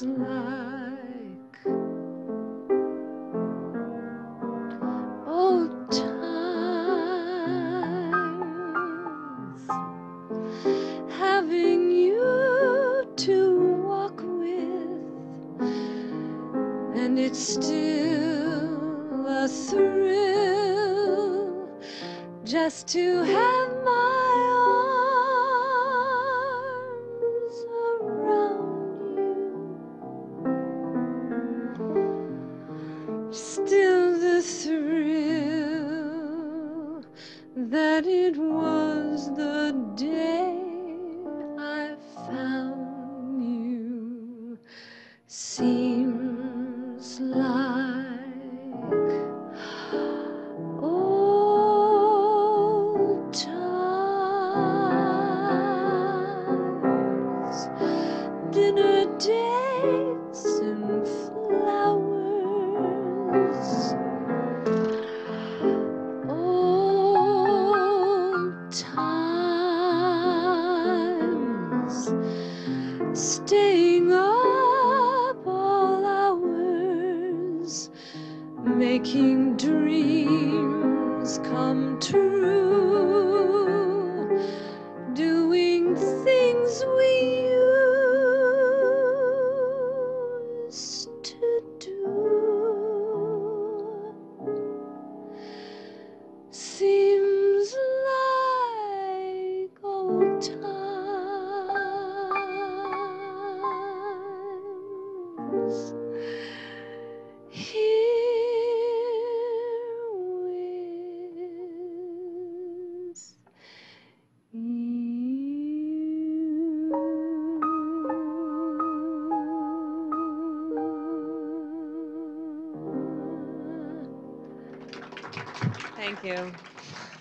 seems like old times, having you to walk with, and it's still a thrill just to have my arms around you. Still the thrill that it was the day I found you seems like old times, dinner dates and flowers, old times, staying up all hours, making dreams come true, doing things we used to do. Seems like old times here with you. Thank you.